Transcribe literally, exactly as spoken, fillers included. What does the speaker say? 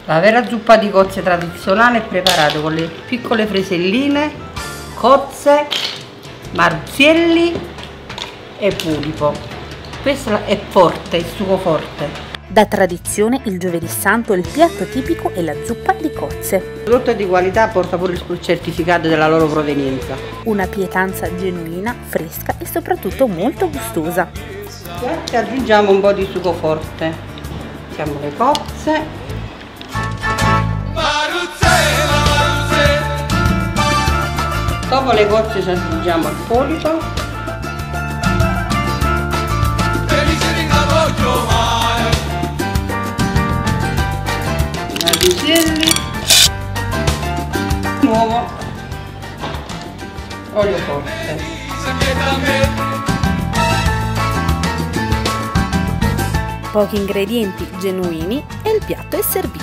La vera zuppa di cozze tradizionale è preparata con le piccole freselline, cozze, marzielli e pulipo. Questa è forte, il sugo forte. Da tradizione il giovedì santo il piatto tipico è la zuppa di cozze. Il prodotto di qualità porta pure il certificato della loro provenienza. Una pietanza genuina, fresca e soprattutto molto gustosa. E aggiungiamo un po' di sugo forte. Mettiamo le cozze. Dopo le cozze ci aggiungiamo il polipo. Marzielli, nuovo, olio forte. Pochi ingredienti genuini e il piatto è servito.